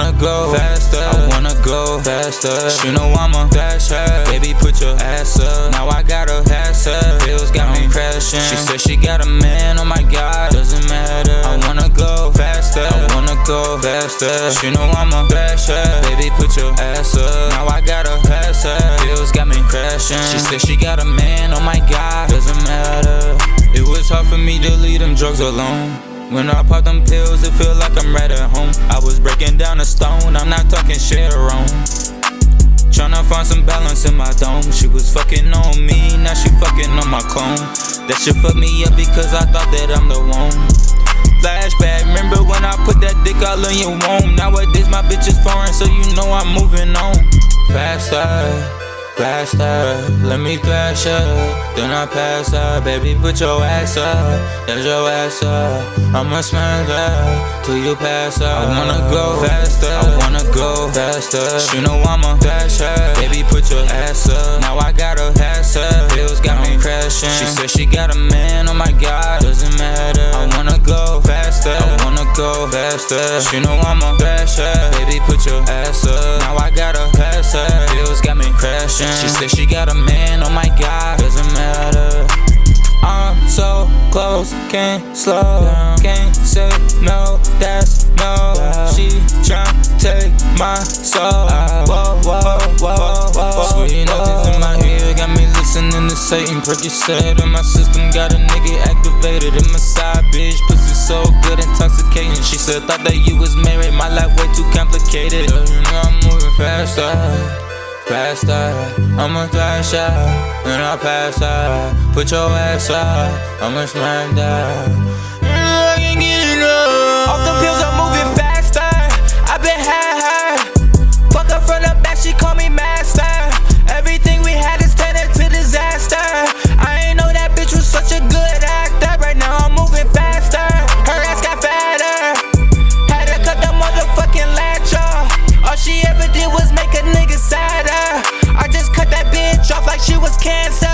wanna go faster, I wanna go faster. She know I'm a dasher, baby put your ass up. Now I got her ass up, bills got me crashing. She said she got a man, oh my god, doesn't matter. I wanna go faster, I wanna go faster. She know I'm a dasher, baby put your ass up. Now I got her ass up, bills got me crashing. She said she got a man, oh my god, doesn't matter. It was hard for me to leave them drugs alone. When I pop them pills, it feel like I'm right at home. I was breaking down a stone, I'm not talking shit around. Tryna find some balance in my dome. She was fucking on me, now she fucking on my clone. That shit fucked me up because I thought that I'm the one. Flashback, remember when I put that dick all in your womb? Nowadays my bitch is foreign, so you know I'm moving on. Faster, faster, let me flash up, then I pass up. Baby put your ass up, there's your ass up. I'ma smash that till you pass up. I wanna go faster, I wanna go faster. She know I'm a dasher, baby put your ass up. Now I got her ass up, bills got me crashing. She said she got a man, oh my god, doesn't matter. I wanna go faster, I wanna go faster. She know I'm a dasher, baby put your ass up. Now I got her ass up, bills got me crashing. She said she got a man, oh my god, doesn't matter. I'm so close, can't slow down, can't say no, that's no. She tryna take my soul. Whoa, whoa, whoa, whoa. Sweet nothings in my ear, got me listening to Satan. Percocet in my system, got a nigga activated in my side, bitch. Pussy so good, intoxicating. She said, thought that you was married, my life way too complicated. You know I'm moving faster, faster, I'ma flash out, and I'll pass out. Put your ass up, I'ma smack that. I can't get enough. Off the pills, I'm moving faster. I've been high. Fuck her from the back, she call me master. Everything we had is turned to disaster. I ain't know that bitch was such a good actor. Right now I'm moving faster. Her ass got fatter. Had to cut the motherfucking latch off. All she ever did was make a nigga sadder. I just cut that bitch off like she was cancer.